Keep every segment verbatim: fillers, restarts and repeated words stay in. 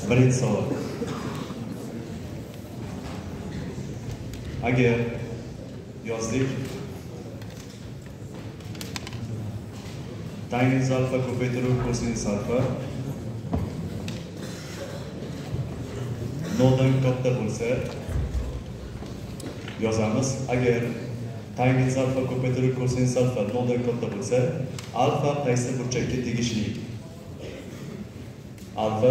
Birinchi savol. Agar yozdik tangens alfa ko'paytiruv kosinus alfa noldan katta bo'lsa yozamiz. Agar tangens alfa ko'paytiruv kosinus alfa noldan katta bo'lsa, alfa qaysi burchakka tegishli? Alfa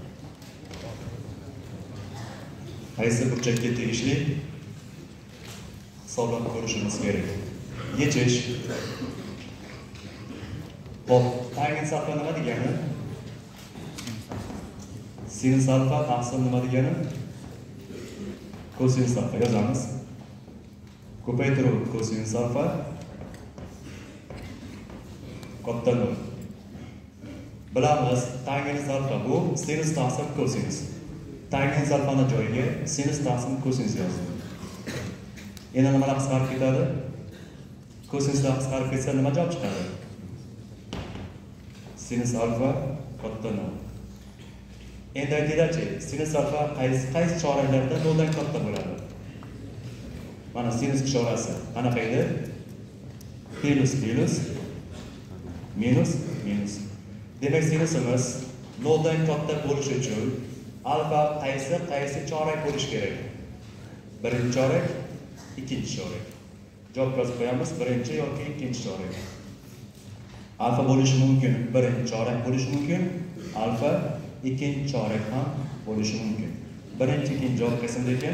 qaysi burchakka tegishli? Hisoblab ko'rishimiz kerak. Yechish. Hop, tangens alfa nima degani? Sinus alfa taqsim nima degani? Kosinus alfa yozamiz. Ko'paytiruv kosinus alfa katta nol. Bilamiz, tangens alfa bu sinus taqsim kosinus. Tangens alfani joyiga sinus taqsim kosinus yozdik. Endi nimalar qisqarib ketadi? Kosinuslar qisqarib ketsa nima javob chiqadi? Sinus alfa katta nol. Endi aytinglarchi, sinus alfa qaysi qaysi choraklarda noldan katta bo'ladi? Mana sinus ishorasi qanaqa edi? Plus plus minus minus. Demak, sinusimiz noldan katta bo'lishi uchun alfa qaysi qaysi chorak bo'lishi kerak? Birinchi chorak, ikkinchi chorak. Javob yozib qo'yamiz, birinchi yoki ikkinchi chorak. Alfa bo'lishi mumkin, birinchi chorak bo'lishi mumkin, alfa ikkinchi chorak ham bo'lishi mumkin. Birinchi, ikkinchi javob qaysimda ekan?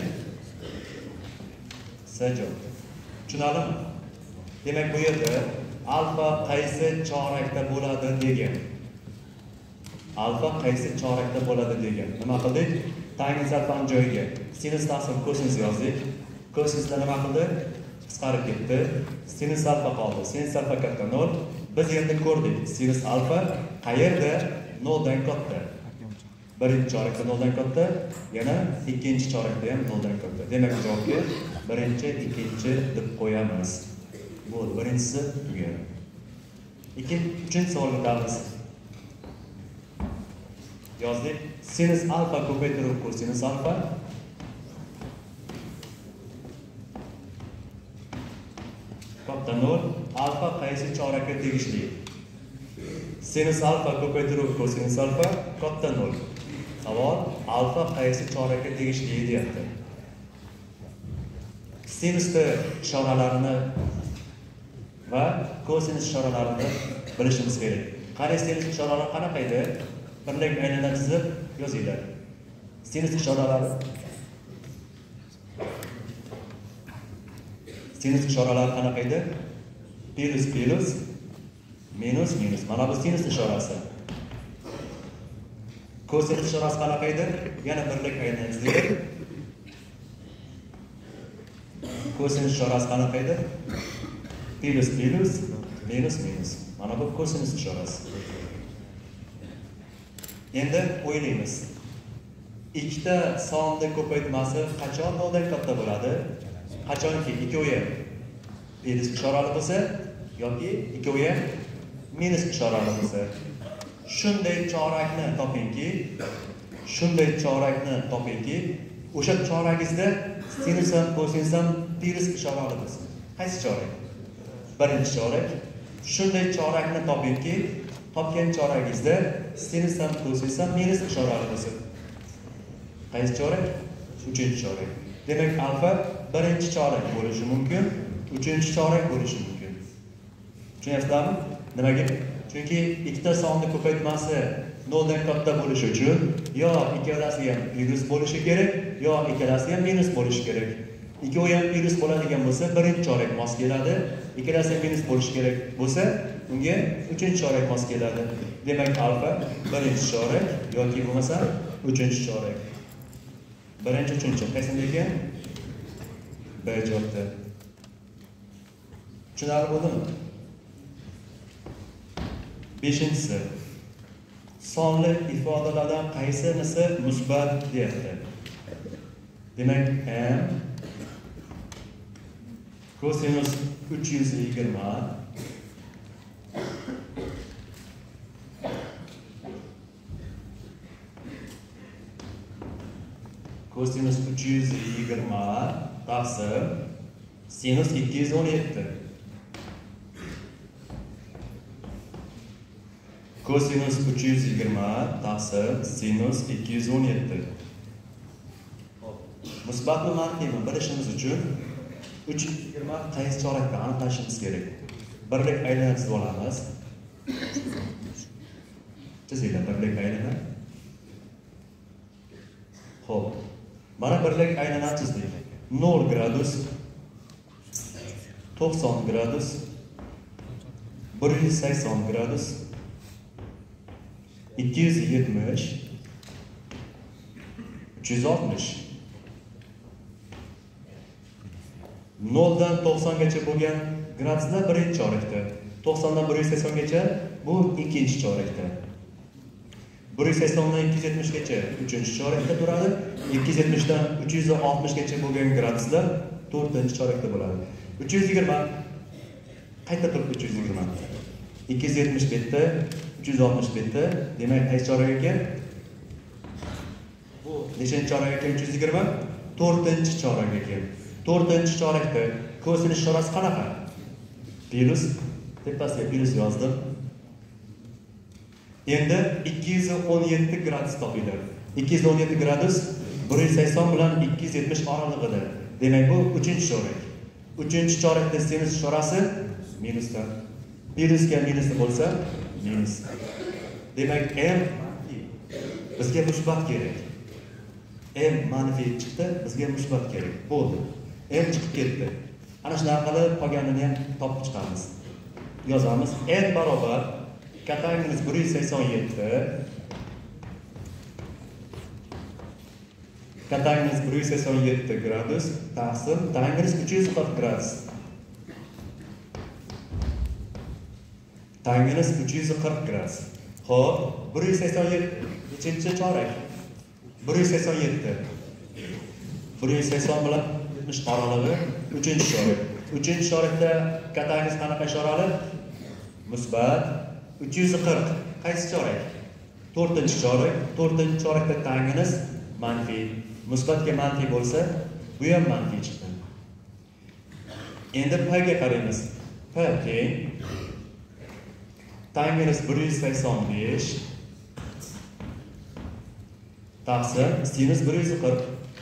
S javob. Tushunarlimi? Demak, bu yerda alfa qaysi chorakda bo'ladi degan. Alfa qaysi chorakda bo'ladi degan. Nima qildik? Tangens alfani joyiga sinus taqsim kosinus yozdik. Kosinusda nima qildi? Qisqarib ketdi. Sinus alfa qoldi. Sinus alfa katta nol. Biz endi ko'rdik. Sinus alfa qayerda? noldan katta. Birinchi chorakda noldan katta, yana ikkinchi chorakda ham noldan katta. Demak, javobga birinchi, ikkinchi deb qo'yamiz. Bu birinchisi tugadi. Ikkinchi, uchinchi savolga o'tamiz. Yozdik. Sinus alfa ko'paytiruv kosinus alfa katta nol. Alfa qaysi chorakka tegishli? Sinus alfa ko'paytiruv kosinus alfa katta nol. Savol, alfa qaysi chorakka tegishli deyapti. Sinusda ishoralarini va kosinus ishoralarini bilishimiz kerak. Qanday sinus ishoralari qanaqa edi? Birlik aylanma chizib yozinglar. Sinus ishoralari Sinus ishoralari qanaqa edi? Plus plus minus minus. Mana bu sinus ishorasi. Kosinus ishorasi qanaqa edi? Yana birlik aylanma chizib. Kosinus ishorasi qanaqa edi? Plus plus minus minus. Mana bu kosinus ishorasi. Endi o'ylaymiz. Ikkita sonning ko'paytmasi qachon noldan katta bo'ladi? Qachonki ikkovi ham plus ishorali bo'lsa yoki ikkovi ham minus ishorali bo'lsa. Shunday chorakni topingki, shunday chorakni topingki, o'sha chorakingizda sinus ham kosinus ham plus ishorali bo'lsa. Qaysi chorak? Birinchi chorak. Shunday chorakni topingki, topgan choragingizda sinus ham kosinus ham minus ishorali bo'lsa. Qaysi chorak? Uchinchi chorak. Demak, alfa birinchi chorak bo'lishi mumkin, uchinchi chorak bo'lishi mumkin. Tushunyapsizlarmi? Nimaga? Chunki ikkita sonning ko'paytmasi noldan katta bo'lishi uchun yo ikkalasi ham plus bo'lishi kerak, yo ikkalasi ham minus bo'lishi kerak. Ikkovi ham plus bo'ladigan bo'lsa, birinchi chorak mos keladi. Ikkalasi ham minus bo'lishi kerak bo'lsa, unga uchinchi chorak mos keladi. Demak, alfa birinchi chorak yoki bo'lmasa uchinchi chorak. Birinchi, uchinchi qaysinda ekan? B javobda. Tushunarli bo'ldimi? beshinchisi. Sonli ifodalardan qaysinisi musbat deyapti? Demak, m kosinus uch yuz yigirma Kosinus uch yuz yigirma taqsim sinus ikki yuz o'n yetti. Kosinus uch yuz yigirma taqsim sinus ikki yuz o'n yetti. Musbatmi manfiymi bilishimiz uchun uch yuz yigirma qaysi chorakda aniqlashimiz kerak. Birlik aylana chizib olamiz. Chizinglar birlik aylana. Xo'p. Mana birlik aylana chizdik. nol gradus, to'qson gradus, bir yuz sakson gradus, ikki yuz yetmish, uch yuz oltmish. nol dan to'qsongacha bo'lgan graduslar birinchi chorakda, to'qson dan bir yuz saksongacha bu ikkinchi chorakda. bir yuz sakson dan ikki yuz yetmishgacha uchinchi chorakda turadi, ikki yuz yetmish dan uch yuz oltmishgacha bo'lgan graduslar to'rtinchi chorakda bo'ladi. uch yuz yigirma qayta turib uch yuz yigirma. ikki yuz yetmish bu yerda, uch yuz oltmish bu yerda. Demak, qaysi chorak ekan? Bu nechanchi chorak ekan uch yuz yigirma? to'rtinchi chorak ekan. to'rtinchi chorakda kosinus chorasi qanaqa? Plus, tepasiga plus yozdim. Endi ikki yuz o'n yetti gradus topinglar. ikki yuz o'n yetti gradus bir yuz sakson bilan ikki yuz yetmish oralig'ida. Demak, bu uchinchi chorak. uchinchi chorakda sinus chorasi minusdan. Minusga minus bo'lsa, minus. Demak, m bizga musbat kerak. M manfiy chiqdi, bizga musbat kerak. Bo'ldi. M chiqib ketdi. Ana shunaqa qilib qolganini ham topib chiqamiz. Yozamiz. N barobar katangiz bir yuz sakson yetti. Katangiz bir yuz sakson yetti gradus taqsim tangiz uch yuz qirq gradus. Tangiz uch yuz qirq gradus. Xo'p, bir yuz sakson yetti nechanchi chorak? bir yuz sakson yetti. bir yuz sakson bilan yetmish oralig'i uchinchi chorak. uchinchi chorakda katangiz qanaqa ishorali? Musbat. uch yuz qirq qaysi chorak? to'rtinchi chorak. to'rtinchi chorakda tangiz manfiy. Musbatga manfiy bo'lsa, bu ham manfiy chiqdi. Endi p ga qaraymiz. P teng tangiz bir yuz sakson besh taqsim sinus bir yuz qirq.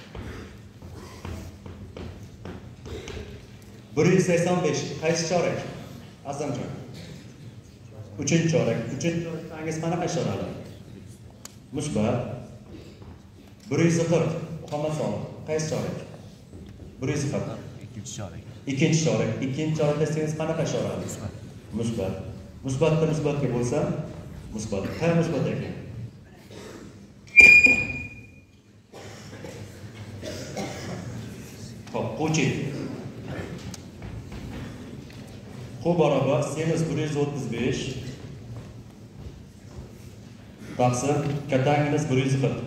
bir yuz sakson besh qaysi chorak? Azamjon. uchinchi chorak. uchinchi chorak tangiz qanaqa ishorali? Musbat. bir yuz qirq Muhammad Solih. Qaysi chorak? bir yuz qirq. Ikkinchi chorak. Ikkinchi chorak. Ikkinchi chorakda sinus qanaqa ishorali? Musbat. Musbatda musbatga bo'lsa, musbat. Ha, musbat ekan. Xo'p, qo'ching. Q barobar sinus bir yuz o'ttiz besh taqsim katangiz bir yuz qirq.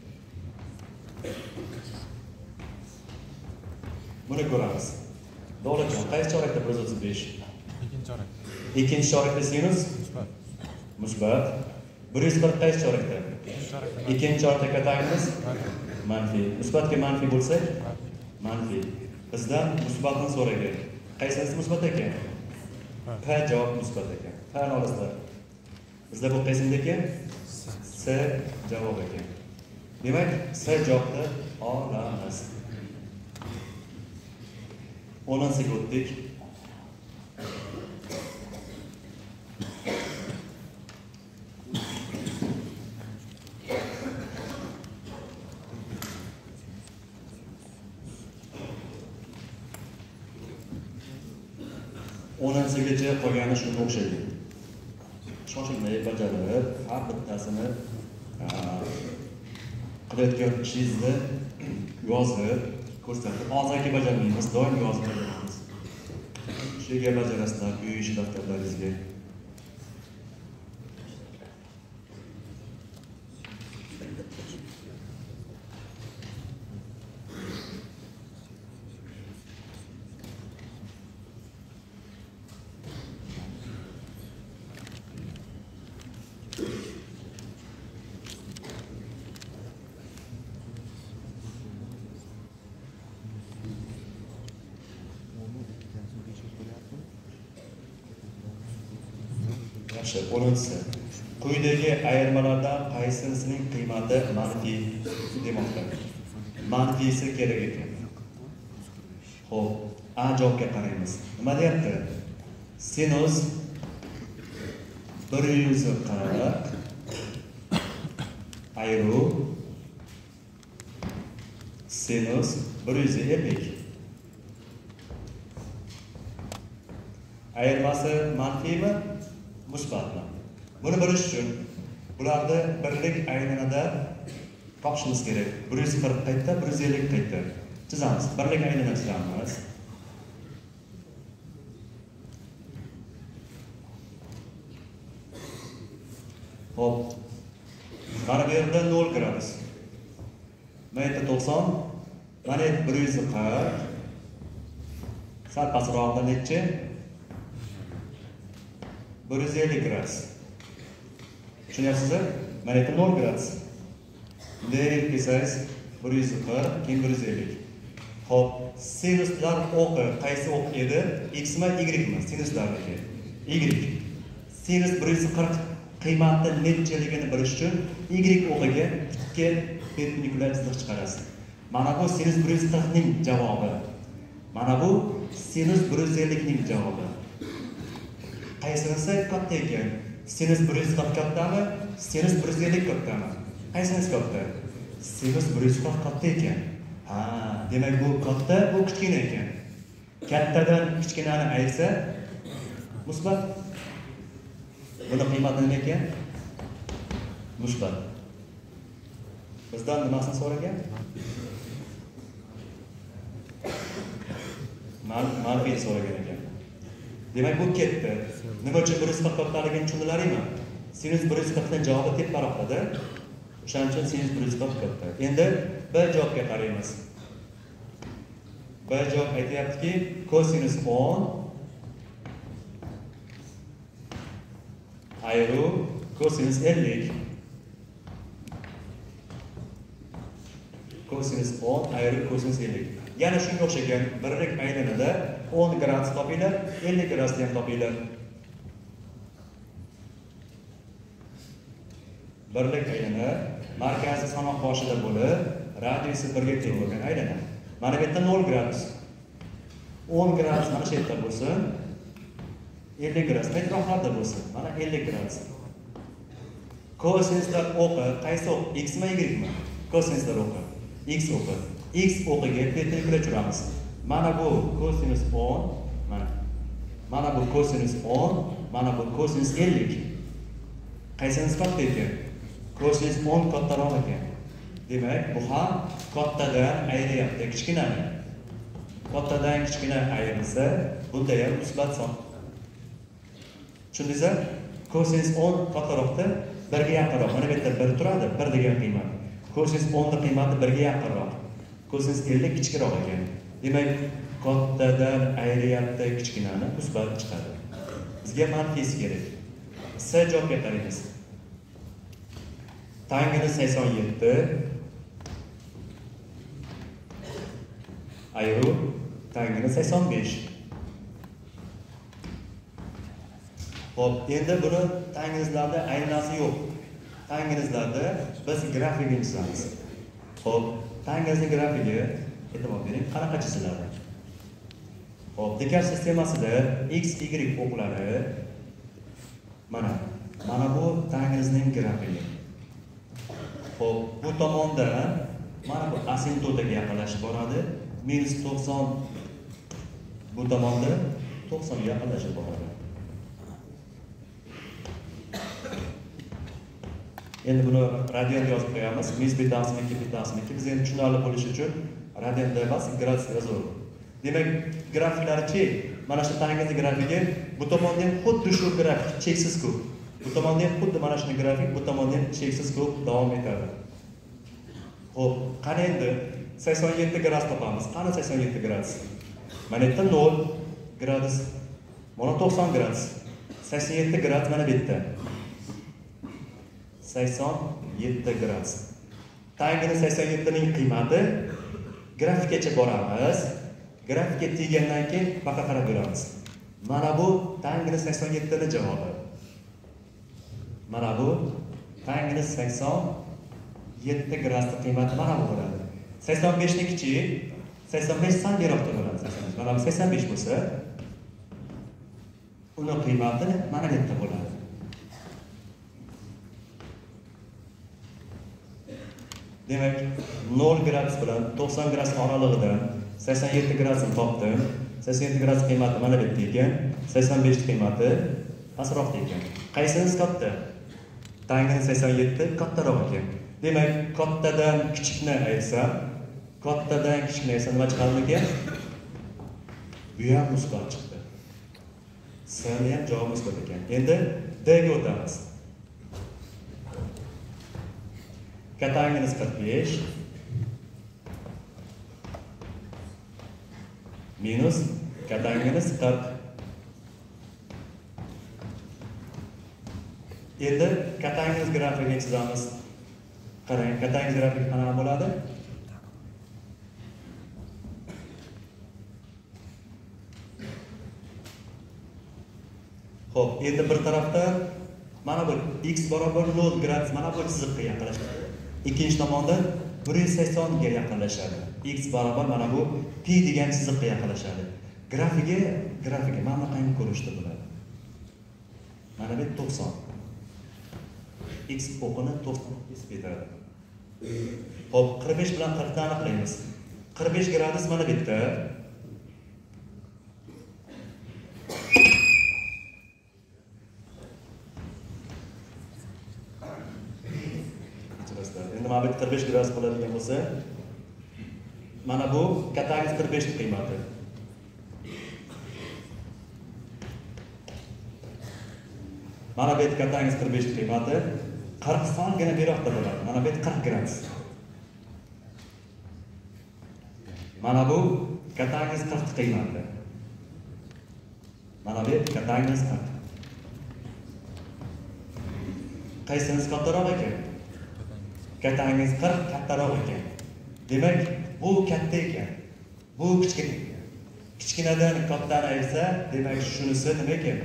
Buni ko'ramiz. Davlatjon, qaysi chorakda bir yuz o'ttiz besh? Ikkinchi chorak. Ikkinchi chorakda sinus musbat. Musbat. bir yuz qirq qaysi chorakda? Ikkinchi chorakda katangiz manfiy. Musbatga manfiy bo'lsa, manfiy. Bizdan musbatni so'ragan. Qaysinisi musbat ekan? P javob musbat ekan. P olasizlar. Bizda bu qaysinda ekan? S javob ekan. Demak, S javobni olamiz. o'ninchiga o'tdik. o'ninchigacha qolgani shunga o'xshaydi. Shoshilmay bajarib, har bittasini qilayotgan ishingizni yozib ko'rsatib, og'zaki bajarmaymiz, doim yozib bajaramiz. Shuga bajarasizlar, uy ishi daftarlaringizga. yetmish o'ninchisi. Quyidagi ayirmalardan qaysinisining qiymati manfiy demoqda? Manfiysi kerak ekan. Xo'p, A javobga qaraymiz. Nima deyapti? Sinus bir yuz qirq ayru sinus bir yuz ellik. Ayirmasi manfiymi, musbatmi? Buni bilish uchun bularni birlik aylanida topishimiz kerak. bir yuz qirq qayerda, bir yuz ellik qayerda. Chizamiz. Birlik aylanini chizamiz. Hop. Mana bu yerda nol gradus. Mana yerda to'qson, mana yerda bir yuz qirq. Sal pastroqda necha? bir yuz ellik gradus. Tushunyapsizmi? Mana yerda nol gradus. Bunday kelsangiz bir yuz qirq, keyin bir yuz ellik. Hop, sinuslar o'qi qaysi o'q edi? X mi, Y mi? Sinuslarniki. Y. Sinus bir yuz qirq qiymati nechaligini bilish uchun Y o'qiga ikki perpendikulyar chiziq chiqarasiz. Mana bu sinus bir yuz qirq ning javobi. Mana bu sinus bir yuz ellik ning javobi. Qaysinisi katta ekan? Sinus bir yuz qirq kattami? Sinus bir yuz ellik kattami? Qaysinisi katta? Sinus bir yuz qirq katta ekan. Ha, demak bu katta, bu kichkina ekan. Kattadan kichkinani ayirsa musbat. Buni qiymati nima ekan? Musbat. Bizdan nimasini so'ragan? Manfiy so'ragan ekan. Demak bu ketdi. Nima uchun bir yuz qirq kattaligini tushundilaringmi? Sinus bir yuz qirq ning javobi teparoqda. O'shaning uchun sinus bir yuz qirq katta. Endi B javobga qaraymiz. B javob aytayaptiki, kosinus o'n ayru kosinus ellik. Kosinus o'n ayru kosinus ellik. Yana shunga o'xshagan birlik aylanida o'n gradus topinglar, ellik gradusni ham topinglar. Birlik aylana markazi sanoq boshida bo'lib, radiusi birga teng bo'lgan aylana. Mana bu yerda nol gradus. o'n gradus mana shu yerda bo'lsin. ellik gradus metroqlarda bo'lsin. Mana ellik gradus. Kosinuslar o'qi qaysi o'q? X mi, Y mi? Kosinuslar o'qi. X o'qi. X o'qiga perpendikulyar tushiramiz. Mana bu kosinus o'n, mana. Mana bu kosinus o'n, mana bu kosinus ellik. Qaysinisi katta ekan? Kosinus o'n kattaroq ekan. Demak, bu ham kattadan ayiryapti, kichkinani. Kattadan kichkina ayirsa, bunda ham musbat son. Tushundingizmi? Kosinus o'n kattaroqda birga yaqinroq. Mana bu yerda bir turadi, bir degan qiymat. Kosinus o'n ning qiymati birga yaqinroq. Kosinus ellik kichikroq ekan. Demak, kattadan ayiryapti, kichkinani musbat chiqadi. Bizga manfiysi kerak. S javobga qaraymiz. Tangini sakson yetti ayru tangini sakson besh. Hop, endi buni tanginizlarda aylanasi yo'q. Tanginizlarda biz grafikini chizamiz. Hop, tanginizning grafigi e'tibor bering, qanaqa chiziladi? Hop, dekar sistemasida x, y o'qlari mana, mana bu tanginizning grafigi. Hop, bu tomondan mana bu asimtotaga yaqinlashib boradi. minus to'qson bu tomonda to'qson ga yaqinlashib boradi. Endi buni radian yozib qo'yamiz. minus bittasini, ikki bittasini. Biz endi tushunarli bo'lishi uchun radianda emas, gradusda yozaveramiz. Demak, grafiklari-chi, mana shu tangizni grafigi, bu tomonda ham xuddi shu grafik, cheksiz ko'p. Bu tomonda ham xuddi mana shunday grafik, bu tomonda ham cheksiz ko'p davom etadi. Xo'p, qani endi sakson yetti gradus topamiz. Qani sakson yetti gradus? Mana yerda nol gradus. Mana to'qson gradus. sakson yetti gradus mana bu yerda. sakson yetti gradus. Tangini sakson yetti ning qiymati grafikgacha boramiz. Grafikka tegandan keyin baqa qarab beramiz. Mana bu tangini sakson yetti ning javobi. Mana bu tangini sakson yetti graduslik qiymati mana bu bo'ladi. sakson besh ni kichik, sakson besh sal beroqda bo'ladi. Mana bu sakson besh bo'lsa, uni qiymati mana bu yerda bo'ladi. Demak, nol gradus bilan to'qson gradus oralig'ida sakson yetti gradusni topdim. sakson yetti gradus qiymati mana bu yerda ekan, sakson besh qiymati pastroqda ekan. Qaysingiz katta? Tangini sakson yetti kattaroq ekan. Demak, kattadan kichikni aytsam, kattadan kichikni aytsam nima chiqadi? Bu ham musbat chiqdi. Sani ham javob musbat ekan. Endi D ga o'tamiz. Katanginiz qirq besh minus katanginiz qirq. Endi katangiz grafikini chizamiz. Qarang, katangiz grafiki qanaqa bo'ladi? Xo'p, endi bir tarafda mana bu x barobar nol gradus mana bu chiziqqa yaqinlashadi. Ikkinchi tomonda bir yuz sakson ga yaqinlashadi. X barobar mana bu pi degan chiziqqa yaqinlashadi. Grafigi, grafigi mana qanday ko'rinishda bo'ladi? Mana bu to'qson. X o'qini to'qson beradi. Xo'p, qirq besh bilan qirq ni aniqlaymiz. qirq besh gradus mana bu yerda. Endi mana bu qirq besh gradus bo'ladigan bo'lsa, mana bu katangiz qirq besh qiymati. Mana bu katangiz qirq besh qiymati qirq sonigina beroqda bo'ladi. Mana bu qirq gradus. Mana bu katangiz qirq qiymati. Mana bu katangiz qirq. Qaysingiz kattaroq ekan? Katangiz qirq kattaroq ekan. Demak, bu katta ekan. Bu kichkina ekan. Kichkinadan kattani ayirsa, demak shunisi nima ekan?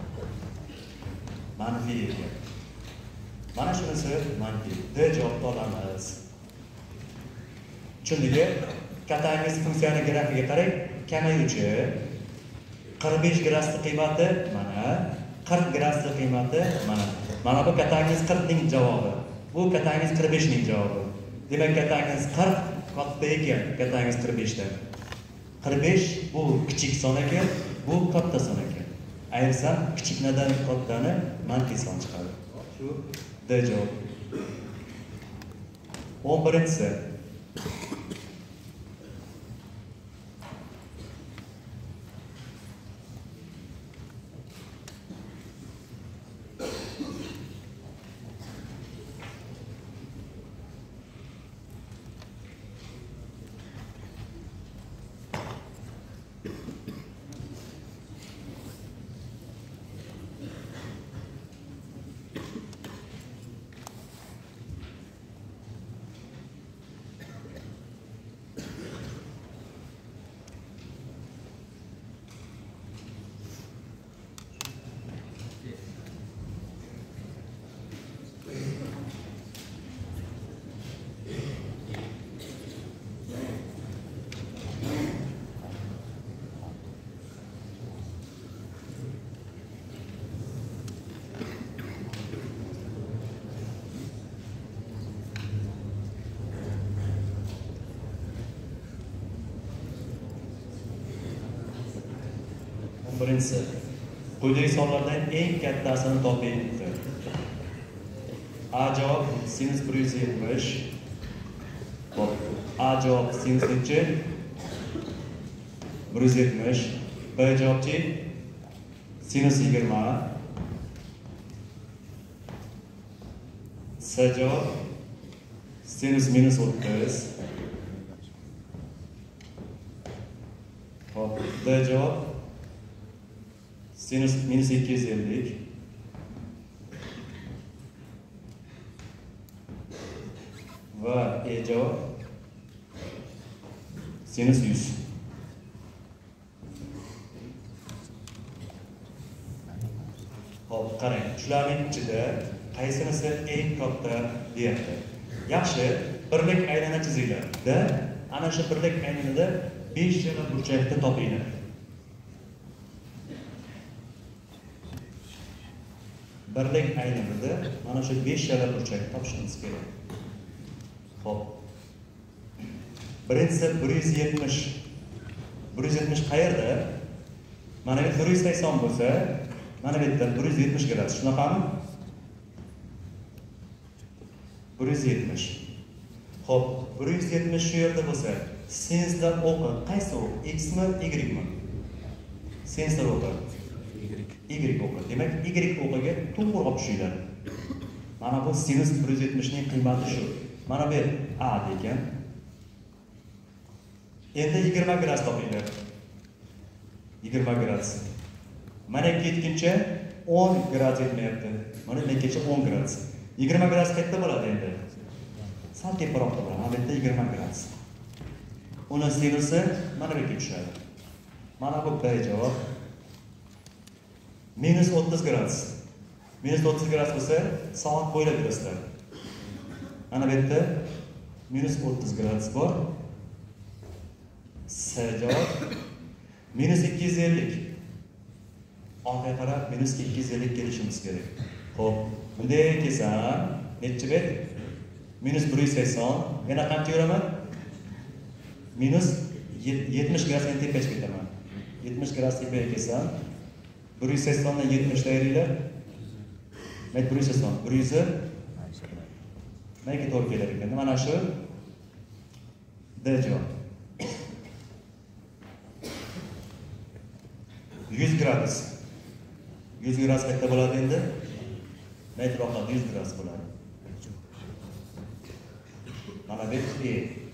Manfiy ekan. Mana shunisi manfiy. D javobni olamiz. Tushundingmi? Katangiz funksiyani grafiga qarang, kamayuvchi qirq besh graduslik qiymati mana, qirq graduslik qiymati mana. Mana bu katangiz qirq ning javobi. Bu katangiz qirq besh ning javobi. Demak, katangiz qirq katta ekan, katangiz qirq besh dan. qirq besh bu kichik son ekan, bu katta son ekan. Ayirsam kichiknadan kattani manfiy son chiqadi. Shu D javob. o'n birinchisi. Birinchisi, quyidagi sonlardan eng kattasini toping. A javob sinus bir yuz yetmish. A javob sinus nechi? bir yuz yetmish. B javobchi sinus yigirma. C javob sinus minus o'ttiz. Hop, D javob sinus minus ikki yuz ellik. Va E javob sinus yuz. Hop, qarang, shularning ichida qaysinisi eng katta deyapti. Yaxshi, birlik aylana chizinglar. Da, ana shu birlik aylanida besh chala burchakni topinglar. Birlik aylanida mana shu besh chala burchakni topishimiz kerak. Xo'p. Birinchisi bir yuz yetmish. bir yuz yetmish qayerda? Mana bu bir yuz sakson bo'lsa, mana bu yerda bir yuz yetmish keladi. Shunaqami? bir yuz yetmish. Xo'p, bir yuz yetmish shu yerda bo'lsa, sinuslar o'qi qaysi o'q? X mi, Y mi? Sinuslar o'qi Y. Y o'qi. Demak, Y o'qiga to'g'ri olib tushinglar. Mana bu sinus bir yuz yetmish ning qiymati shu. Mana bu A degan. Endi yigirma gradus topinglar. yigirma gradus. Mana ketguncha o'n gradus yetmayapti. Mana mengacha o'n gradus. yigirma gradus qayerda bo'ladi endi? Sal teparoqda bo'ladi. Mana bu yerda yigirma gradus. Uni sinusi mana bu yerga tushadi. Mana bu B javob. minus o'ttiz gradus. minus o'ttiz gradus bo'lsa, soat bo'ylab yurasizlar. Mana bu yerda minus o'ttiz gradus bor. S javob. minus ikki yuz ellik. Orqaga qarab minus ikki yuz ellik kelishimiz kerak. Xo'p, bunday kelsam, necha bet? minus bir yuz sakson. Yana qancha yuraman? minus yetmish gradusdan tepaga ketaman. yetmish gradus tepaga kelsam, bir yuz sakson dan yetmish tayyorlaylar. Men bir yuz sakson, bir yuz menga to'g'ri kelar ekan. Mana shu D javob. yuz gradus. yuz gradus qayerda bo'ladi endi? Metroqda yuz gradus bo'ladi. Mana bu E.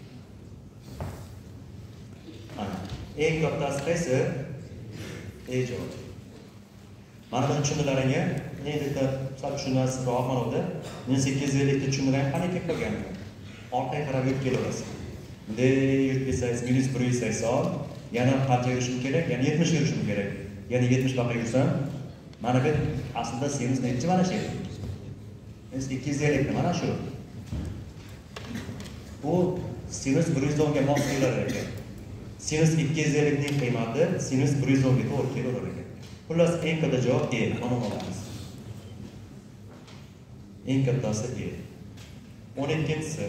Mana eng kattasi qaysi? E javob. Mana buni tushundilaringga, endi sal tushunasizroq mana bunda. minus ikki yuz ellik ni tushundilaring qanday kelib qolgan? Orqaga qarab yurib kelaverasiz. Bunday yurib kelsangiz minus bir yuz sakson, yana qancha yurishim kerak? Yana yetmish yurishim kerak. Yana yetmish daqiqa yursam, mana bu aslida sinus necha mana shu? Minus ikki yuz ellik mana shu. Bu sinus bir yuz o'n ga mos kelar ekan. Sinus ikki yuz ellik ning qiymati sinus bir yuz o'n ga to'g'ri kelaverar ekan. Xullas eng katta javob E. Mana olamiz. Eng kattasi E. o'n ikkinchisi.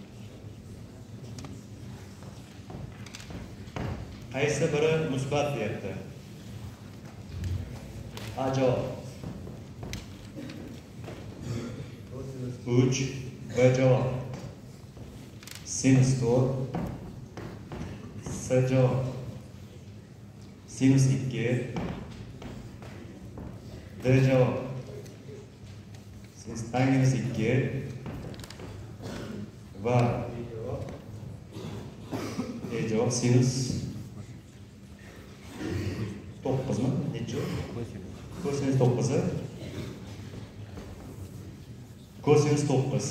Qaysi biri musbat deyapti? A javob. uch. B javob. Sinus to'rt. S javob. Sinus ikki. D javob. Sinus tangens ikki. Va E javob sinus to'qqiz mi? Necha? Kosinus to'qqiz. Kosinus to'qqiz.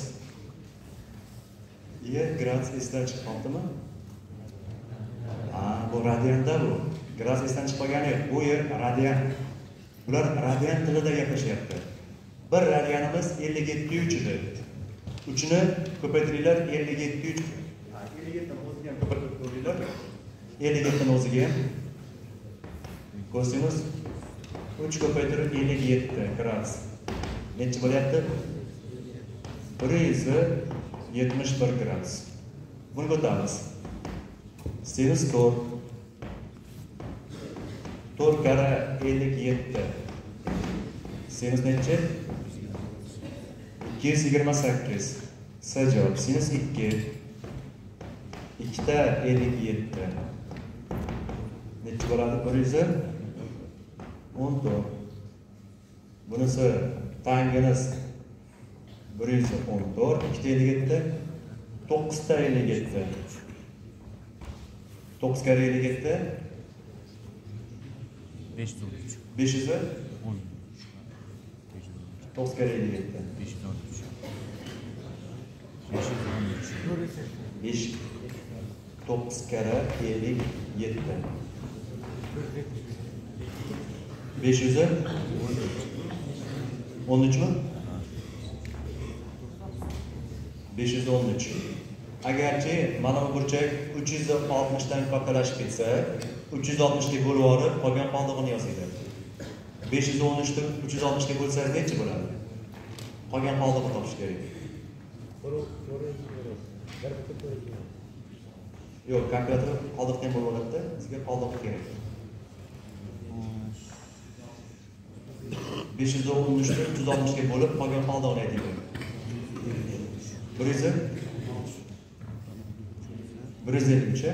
E gradus esdan chiqib qolibdimi? Ha, bu radianda bu. Gradus esdan chiqib qolgani yo'q. Bu yer radian. Ular radian tilida gaplashyapti. Bir radianimiz ellik yetti uch edi. uchni ko'paytiringlar ellik yetti uch. Ha, ellik yetti ni o'ziga ham ko'paytirib ko'ringlar. ellik yetti ni o'ziga ham kosinus uch ko'paytirib ellik yetti gradus. Necha bo'lyapti? bir yuz yetmish bir gradus. Buni o'tamiz. Sinus to'rt. to'rt kara ellik yetti. Sinus necha? ikki yuz yigirma sakkiz. S javob. Sinus ikki. ikki ta ellik yetti. Necha bo'ladi? bir yuz o'n to'rt. Bunisi tangens bir yuz o'n to'rt, ikki ta ellik yetti, to'qqiz ta ellik yetti. to'qqiz kare ellik yetti. besh yuz o'n uch. besh yuz o'n. to'qqiz kare ellik yetti. besh yuz o'n uch. besh yuz o'n uch. besh to'qqiz kare ellik yetti. besh yuz o'n uch mi? besh yuz o'n uch. Agarchi mana bu burchak uch yuz oltmish dan kattalashib ketsa, uch yuz oltmish ga bo'lib olib, qolgan qoldig'ini yozinglar. besh yuz o'n uch ni uch yuz oltmish ga bo'lsangiz necha bo'ladi? Qolgan qoldig'ini topish kerak. Yo'q, kalkulyator qoldiqdan bo'lib oladi-da, bizga qoldiq kerak. besh yuz o'n uch ni uch yuz oltmish ga bo'lib, qolgan qoldig'ini aytinglar. bir yuz bir yuz ellik uch.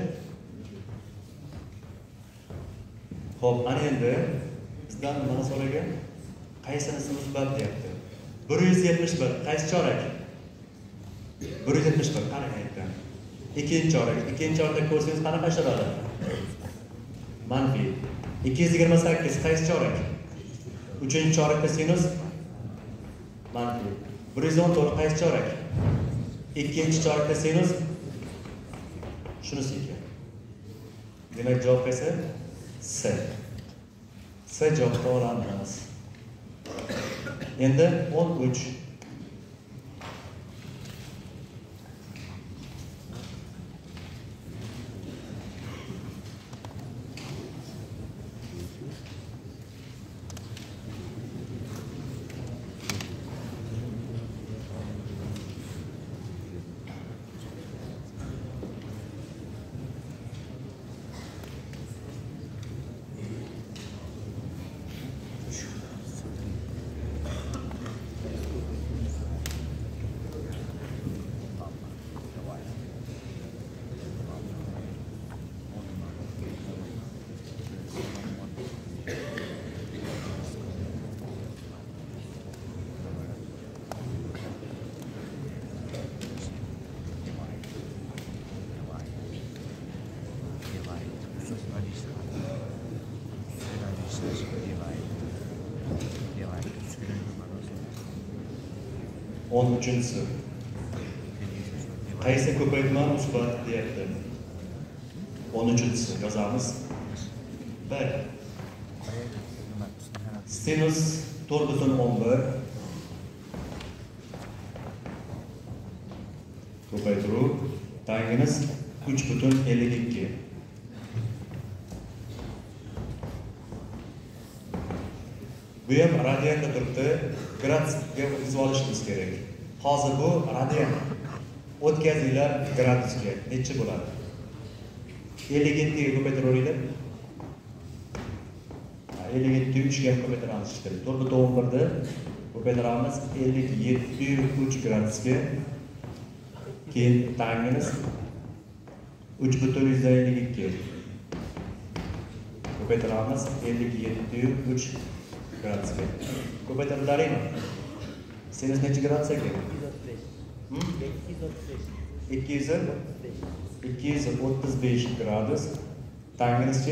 Xo'p, ana endi bizdan mana so'ragan qaysinisi musbat deyapti. bir yuz yetmish bir qaysi chorak? bir yuz yetmish bir qarang aytdim. Ikkinchi chorak. Ikkinchi chorakda ko'rsangiz qanaqa ishlaradi? Manfiy. ikki yuz yigirma sakkiz qaysi chorak? Uchinchi chorakda sinus manfiy. bir yuz o'n to'rt qaysi chorak? Ikkinchi chorakda sinus shunisi ekan. Demak javob qaysi? S. S javobni olamiz. Endi o'n uch. o'n uchinchisi. Qaysi ko'paytma musbat deyapti? o'n uchinchisi yozamiz. bir. Sinus to'rt butun o'n bir ko'paytiruv tangimiz uch butun ellik ikki. Bu ham radianda turibdi. Gradusga o'tkazib olishimiz kerak. Hozir bu radian. O'tkazinglar gradusga necha bo'ladi? ellik yetti ga ko'paytiraveringlar. ellik yetti uch ga ko'paytiramiz kerak. to'rt butun o'n bir ni ko'paytiramiz ellik yetti uch gradusga. Keyin tangimiz uch butun ellik ikki. Ko'paytiramiz ellik yetti uch gradusga. Ko'paytiriladimi? Sinus necha gradus ekan? ikki yuz ikki yuz o'ttiz besh gradus. Tangimizchi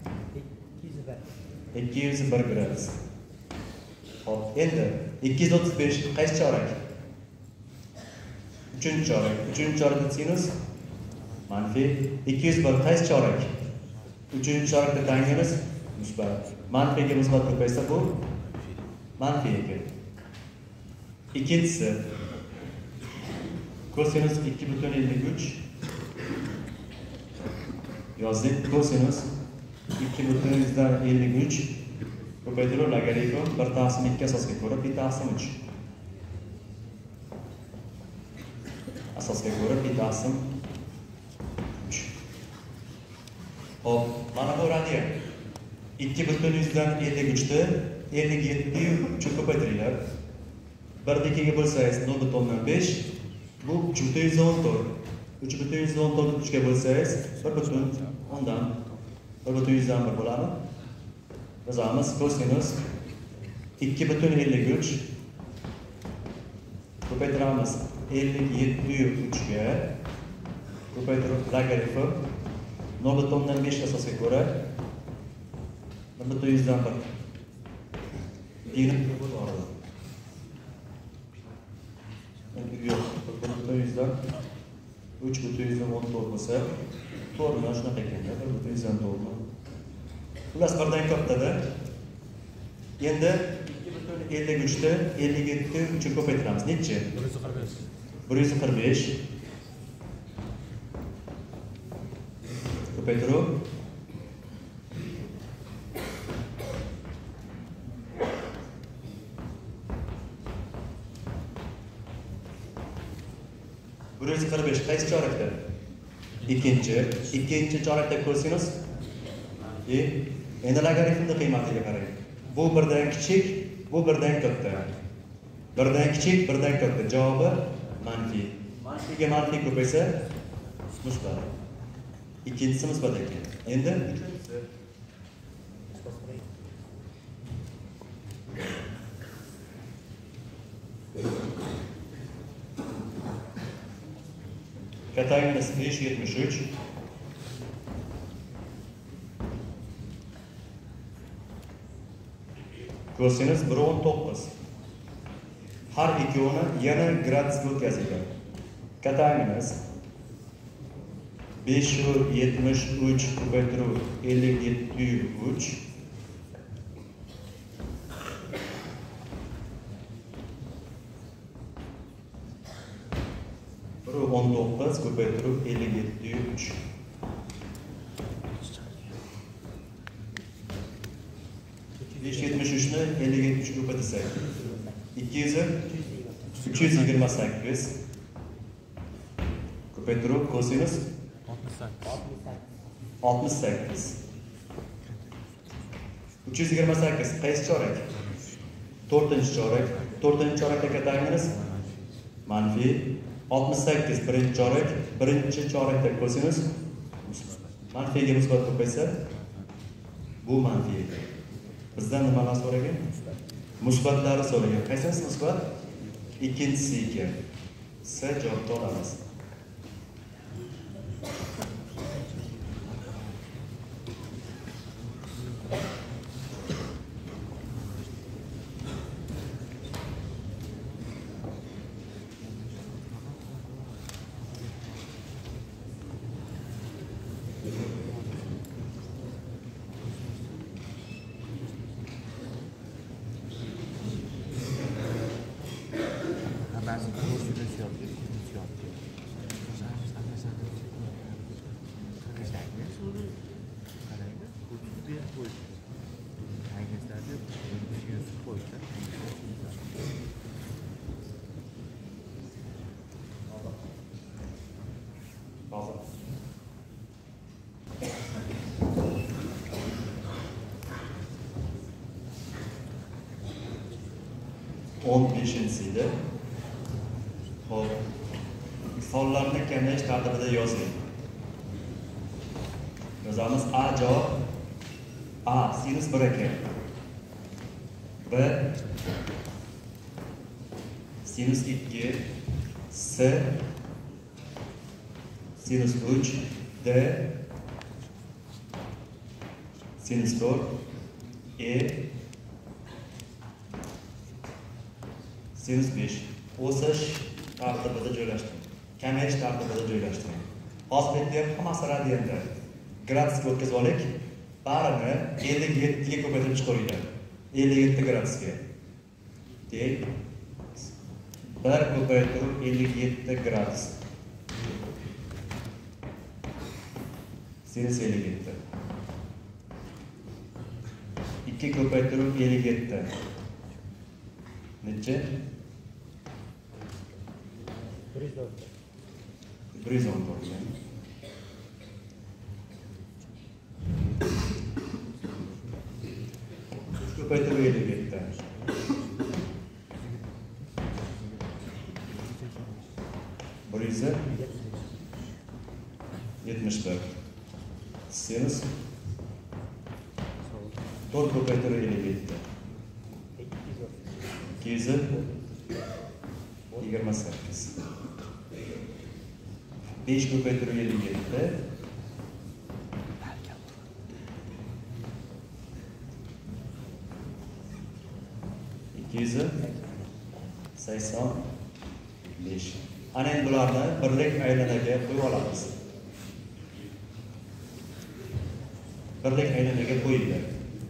ikki yuz bir gradus. Hop, endi ikki yuz o'ttiz besh qaysi chorak? uchinchi chorak. uchinchi chorakda sinus manfiy. ikki yuz bir qaysi chorak? uchinchi chorakda tangimiz musbat. Manfiyga musbat ko'paysa bu manfiy ekan. Ikkinchisi kosinus ikki butun ellik uch yozdik. Kosinus ikki butun ellik uch ko'paytiruv logaritm bir taqsim ikki asosga ko'ra bir taqsim uch. Asosga ko'ra bir taqsim uch. Hop, mana bu radian. ikki butun ellik uch ni ellik yetti uch ko'paytiringlar. bir ni ikkiga bo'lsangiz nol butun o'n besh. Bu uch butun o'n to'rt. uch butun o'n to'rt uch ga bo'lsangiz bir butun o'ndan bir butun yuzdan bir bo'ladi. Yozamiz kosinus ikki butun ellik uch ko'paytiramiz ellik yetti uch ga ko'paytirib logaritm nol butun o'n besh asosga ko'ra bir butun yuzdan bir. Yigirma bo'ladi. Yo'q, bir butun yuzdan uch butun o'n to'rt bo'lsa, to'g'ri shunaqa ekan, bir butun yuzdan to'g'ri. Xullas birdan katta-da. Endi ikki butun ellik uch ni ellik yetti uch ga ko'paytiramiz. Necha? bir yuz qirq besh. Ko'paytiruv. bir yuz qirq besh qaysi chorakda? Ikkinchi, ikkinchi chorakda kosinus. E, endi logaritmning qiymatiga qarang. Bu birdan kichik, bu birdan katta. Birdan kichik, birdan katta. Javobi manfiy. Manfiyga manfiy ko'paysa musbat. Ikkinchisi musbat ekan. Endi uchinchisi. Katayimiz besh yetmish uch. Kosinus bir o'n to'qqiz. Har ikkovini yana gradusga o'tkazilgan. Katayimiz besh yetmish uch ko'paytiruv ellik yetti uch. o'n to'qqiz ko'paytiruv ellik yetti uch. besh yetmish uch ni ellik yetti uch ko'paytirsak ikki yuz uch yuz yigirma sakkiz ko'paytiruv kosinus oltmish sakkiz. uch yuz yigirma sakkiz qaysi chorak? to'rtinchi chorak. to'rtinchi chorakda katayimiz manfiy. oltmish sakkiz birinchi chorak, birinchi chorakda kosinus manfiyga musbat ko'paysa bu manfiy. Bizdan nimalar so'ragan? Musbatlari so'ragan. Qaysisi musbat? Ikkinchisi ekan. S javobni olamiz. o'n beshinchisida hop sonlarni kamayish tartibida yozing. Yozamiz A javob A sinus bir ekan. B sinus ikki, S sinus uch, D sinus to'rt, E sinus besh. O'sish tartibida joylashtiring. Kamayish tartibida joylashtiring. Hozir bu yerda ham hammasi radianda. Gradusga o'tkazib olik. Barini ellik yetti ga ko'paytirib chiqaringlar. ellik yetti gradusga. Dek. bir ko'paytirib ellik yetti gradus. Sinus ellik yetti. ikki ko'paytirib ellik yetti. Necha? bir yuz o'n to'rt. Ko'paytirib ellik yetti. bir yuz yetmish bir. Sinus to'rt ko'paytirib ellik yetti. ikki yuz yigirma sakkiz. besh ko'paytirib ellik yetti. ikki yuz sakson besh. Ana endi bularni birlik aylanaga qo'yib olamiz. Birlik aylanaga qo'yinglar.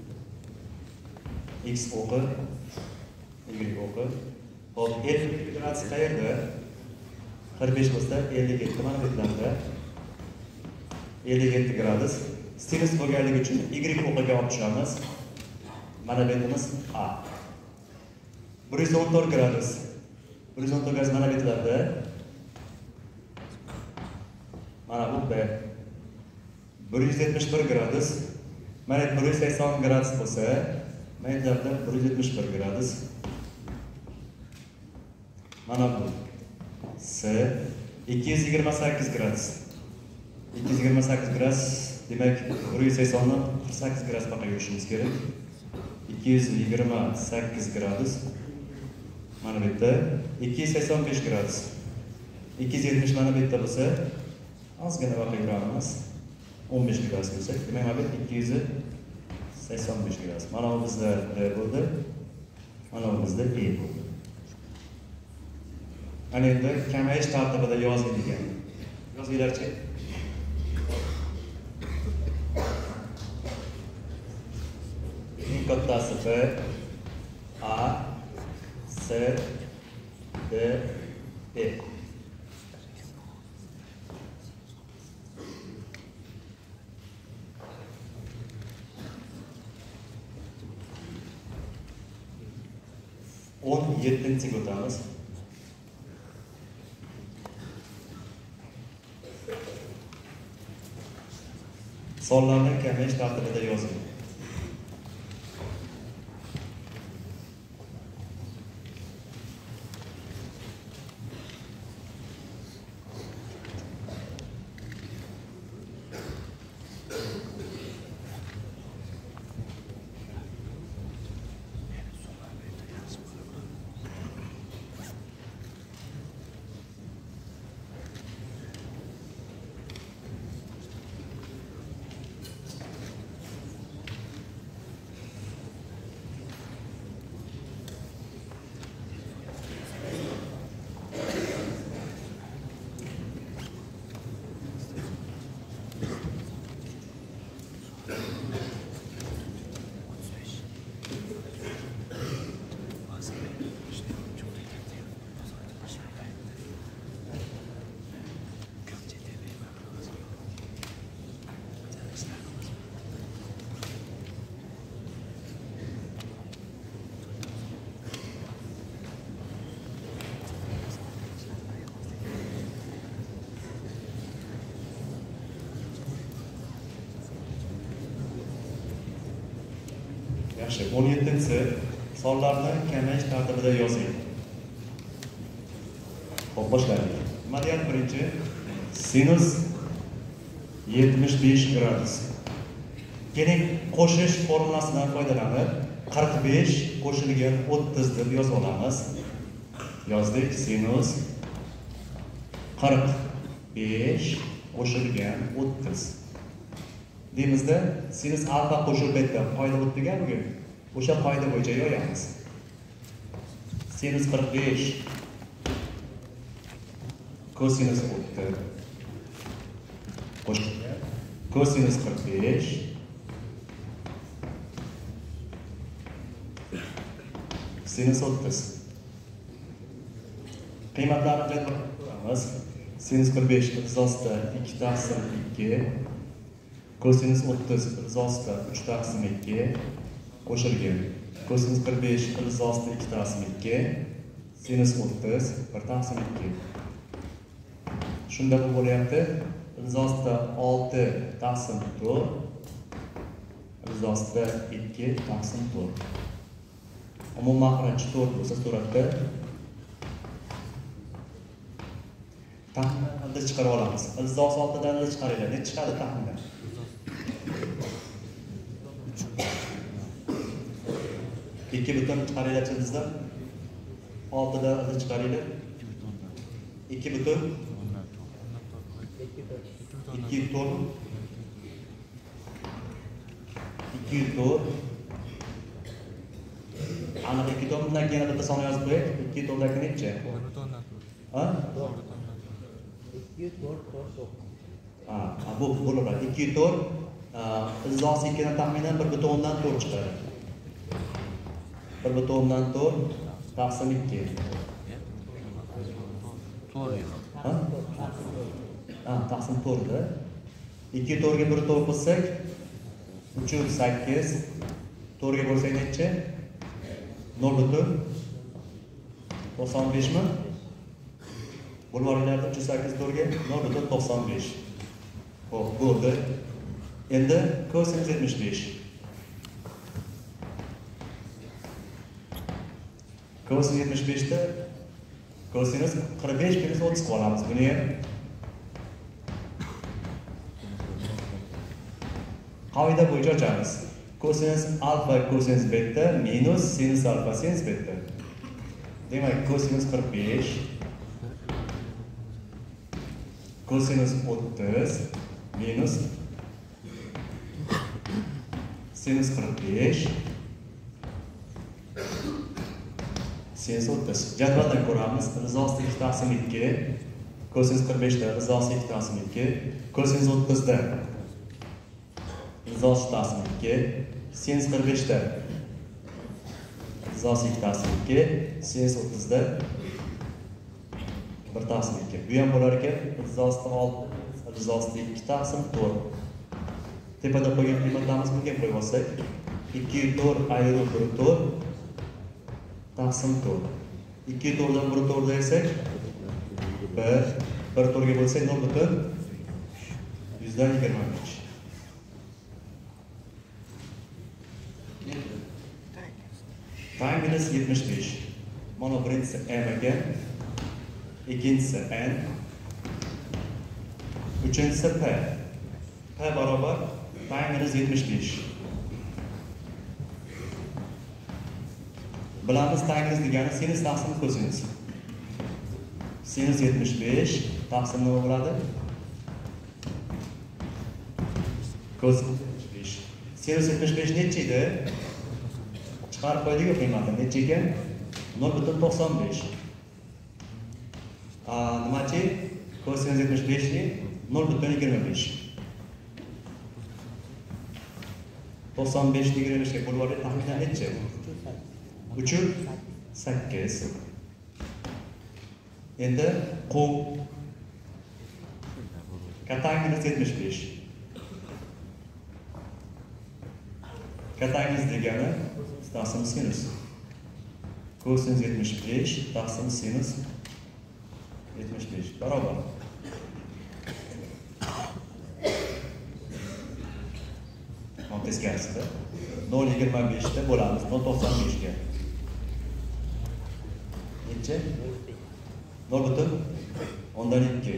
X o'qi, Y o'qi. Hop, ellik gradus qayerda? qirq besh bo'lsa ellik yetti mana bu yerlarda ellik yetti gradus. Sinus bo'lganligi uchun y o'qiga olib tushamiz. Mana bu yerimiz A. bir yuz o'n to'rt gradus. bir yuz o'n to'rt gradus mana bu yerlarda. Mana bu B. bir yuz yetmish bir gradus. Mana bir yuz sakson gradus bo'lsa, mana bu yerda bir yuz yetmish bir gradus. Mana bu S ikki yuz yigirma sakkiz gradus. ikki yuz yigirma sakkiz gradus, demak bir yuz sakson dan qirq sakkiz gradus baqa yurishimiz kerak. ikki yuz yigirma sakkiz gradus. Mana bu yerda ikki yuz sakson besh gradus. ikki yuz yetmish mana bu yerda bo'lsa, ozgina baqa yuramiz. o'n besh gradus bo'lsa, demak mana bu ikki yuz sakson besh gradus. Mana bu bizda D bo'ldi. Mana bu bizda E bo'ldi. Ana endi kamayish tartibida yozilgan. Yozinglarchi. Eng kattasi B, A, S, D, E. o'n yettinchiga o'tamiz. Sonlarni kamayish tartibida yozing. Yaxshi, o'n yettinchi sonlarni kamayish tartibida yozing. Xo'p, boshlaylik. Nima deyapti birinchi? Sinus yetmish besh gradus. Keling, qo'shish formulasidan foydalanib qirq besh qo'shilgan o'ttiz deb yozib olamiz. Yozdik. Sinus qirq besh qo'shilgan o'ttiz. Deymizda sinus alfa qo'shilib bitta qoida o'tdigan bugun. O'sha qoida bo'yicha yo'yamiz. Sinus qirq besh kosinus o'ttiz qo'shilgan kosinus qirq besh sinus o'ttiz. Qiymatlarni jadval ko'ramiz. Sinus qirq besh izosida ikki taqsim ikki, kosinus o'ttiz izosida uch taqsim ikki qo'shilgan. Kosinus qirq besh izosida ikki taqsim ikki, sinus o'ttiz bir taqsim ikki. Shunda bu bo'lyapti. Izosida olti taqsim to'rt, izosida ikki taqsim to'rt. Umuman maxraj to'rt bo'lsa suratda taxmindan chiqarib olamiz. Izos oltidan chiqaringlar. Ne chiqadi taxminan? ikki butun chiqaringlar chizizdan. oltidan chiqaringlar. ikki butun ikki to'rt ikki to'rt aniq ikki to'rtdan yana bitta son yozib qo'ying. ikki to'rtdagi necha? Ha? ikki to'rt to'rt. Ha, bu bo'laveradi. ikki to'rt izosi ikkidan taxminan bir butun o'ndan to'rt chiqadi. bir butun o'ndan to'rt taqsim ikki. to'rt. Ha? ha, taqsim to'rtda. ikki to'rtga bir to'rt qilsak, uch sakkiz. to'rtga bo'lsak necha? nol butun to'qson besh mi? Bo'lmaringlarda uch sakkiz to'rtga nol butun to'qson besh. Xo'p, bo'ldi. Endi kosinus yetmish besh. Kosinus yetmish besh da kosinus qirq besh minus o'ttiz qilamiz. Buni ham qoida bo'yicha ochamiz. Kosinus alfa kosinus beta minus sinus alfa sinus beta. Demak, kosinus qirq besh kosinus o'ttiz minus sinus qirq besh sinus o'ttiz. Jadvaldan ko'ramiz. Rizosi ikki taqsim ikki, kosinus qirq besh da rizosi ikki taqsim ikki, kosinus o'ttiz da rizosi taqsim ikki, sinus qirq besh da rizosi ikki taqsim ikki, sinus o'ttiz da bir taqsim ikki. Bu ham bo'lar ekan, rizosi olti, rizosi ikki taqsim to'rt. Tepada qo'ygan qiymatlarimiz bunga qo'yib olsak, ikki to'rt ayirib bir to'rt taqsim to'rt. ikki to'rtdan bir to'rt desak, bir, bir to'rtga bo'lsak nol butun yuzdan yigirma besh. Tangens yetmish besh. Mana birinchisi m ekan, ikkinchisi n, uchinchisi p. P barobar tangens yetmish besh. Bilamiz tangens degani sinus taqsim kosinus. Sinus yetmish besh taqsim nima bo'ladi? Kosinus yetmish besh. Sinus yetmish besh necha edi? Chiqarib qo'ydik qiymatini. Necha ekan? nol butun to'qson besh. A, nimachi? Kosinus yetmish besh ni nol butun yigirma besh. to'qson besh ni yigirma beshga bo'lib olib taxminan necha? uch sakkiz. Endi qu katangiz yetmish besh. Katangiz degani taqsim sinus. Kosinus yetmish besh taqsim sinus yetmish besh barobar. Mana teskarisida nol yigirma besh da bo'lamiz nol to'qson besh ga. Necha? nol butun o'ndan ikki.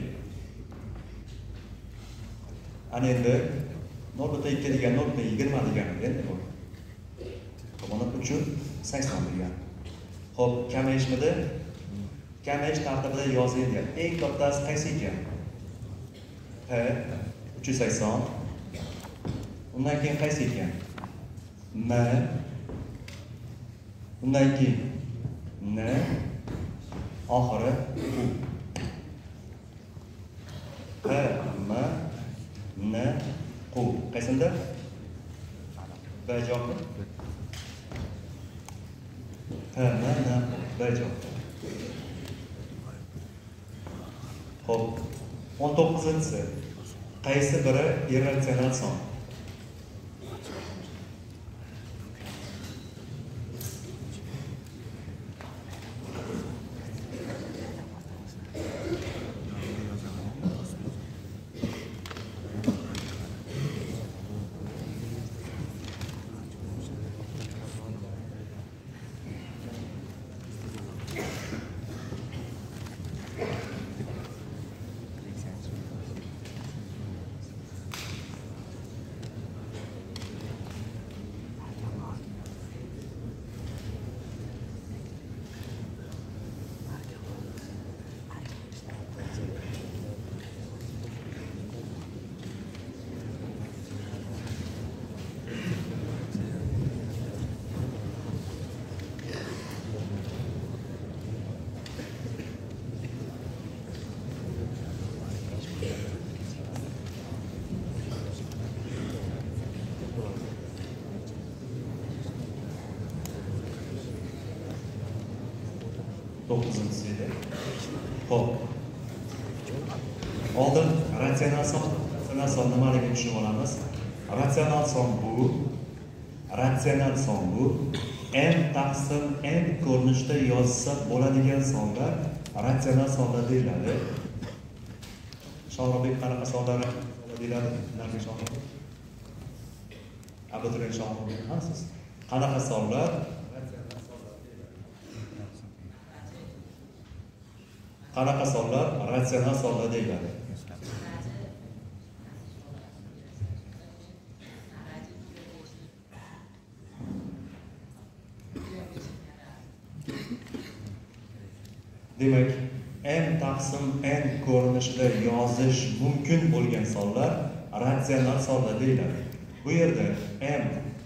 Ana endi nol butun ikki degan nol butun yigirma degani endi bu. Mana uch sakson degan. Xo'p, kameyishmidi? Kameyish tartibida yozing deyapti. Eng kattasi qaysi ekan? P uch sakson. Undan keyin qaysi ekan? M. Undan keyin N. Oxiri U. P, M, N, Q. Qaysinda? B javobi. P, M, N, B javobi. Xo'p, o'n to'qqizinchisi. Qaysi biri irratsional son? to'qqizinchisi edi. Xo'p. Oldin ratsional son, ratsional son nimaligini tushunib olamiz. Ratsional son bu, ratsional son bu m taqsim n ko'rinishda yozsa bo'ladigan sonlar ratsional sonlar deyiladi. Shohrobek qanaqa sonlar deyiladi? Ularga Shohrobek. Abituriyent Shohrobek siz qanaqa sonlar qanaqa sonlar ratsional sonlar deyiladi? Demak, m taqsim n ko'rinishida yozish mumkin bo'lgan sonlar ratsional sonlar deyiladi. Bu yerda m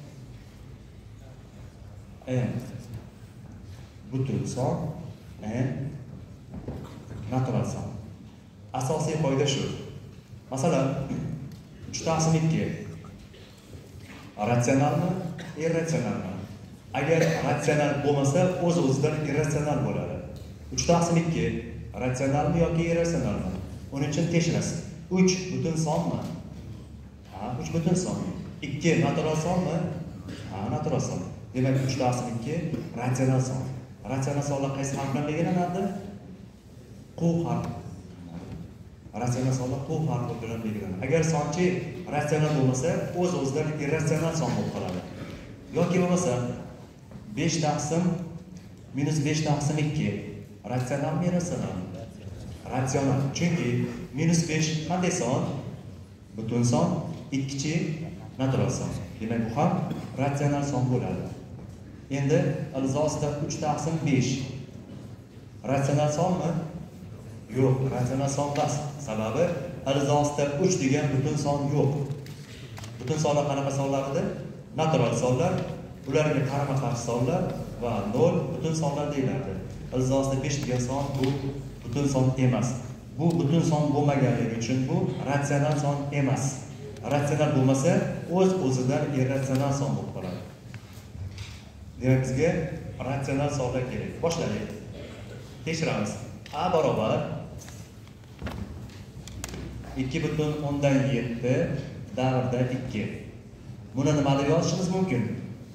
m butun son, n natural son. Asosiy qoida shu. Masalan, uch taqsim ikki ratsionalmi, irratsionalmi? Agar ratsional bo'lmasa, o'z-o'zidan irratsional bo'ladi. uch taqsim ikki ratsionalmi yoki irratsionalmi? Uning uchun tekshirasiz. uch butun sonmi? Ha, uch butun son. ikki natural sonmi? Ha, natural son. Demak, uch taqsim ikki ratsional son. Ratsional sonlar qaysi harf bilan belgilanadi? Q harfi. Ratsional sonlar Q harfi bilan belgilanadi. Agar sonchi ratsional bo'lmasa, o'z-o'zidan irratsional son bo'lib qoladi. Yoki bo'lmasa besh taqsim minus besh taqsim ikki ratsionalmi, irratsionalmi? Ratsional. Chunki minus besh qanday son? Butun son, ikkichi natural son. Demak, bu ham ratsional son bo'ladi. Endi ilzosida uch taqsim besh ratsional sonmi? Yo'q, ratsional son emas. Sababi ilzosida uch degan butun son yo'q. Butun sonlar qanaqa sonlar edi? Natural sonlar, ularga qarama-qarshi sonlar va nol butun sonlar deyiladi. Ilzosida besh degan son bu butun son emas. Bu butun son bo'lmaganligi uchun bu ratsional son emas. Ratsional bo'lmasa, o'z-o'zidan irratsional son bo'lib qoladi. Demak, bizga ratsional sonlar kerak. Boshlaylik. Tekshiramiz. A barobar ikki butun o'ndan yetti davrda ikki. Buni nima deb yozishimiz mumkin?